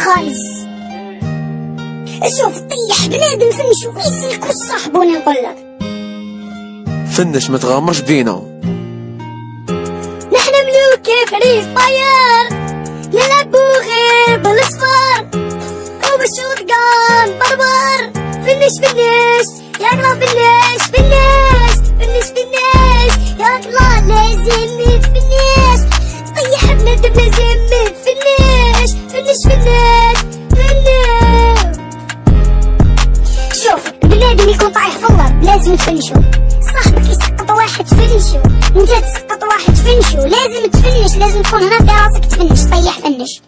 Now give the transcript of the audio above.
خالص. شوف طيح بنادم فنشو يسلكو صاحبوني نقولك فنش ما تغامرش بينا. نحن ملوك فري فاير نلعبو غير بالصفار وبالشوط قان بربر. فنش ياكلا فنش ياكلا لازم نتفنش. طيح بنادم لازم نتفنش. شوف بنادم يكون طايح في الارض لازم تفنشو. صاحبك يسقط واحد تفنشو، انت تسقط واحد تفنشو. لازم تفنش، لازم تكون هنا في راسك تفنش. طيح فنش.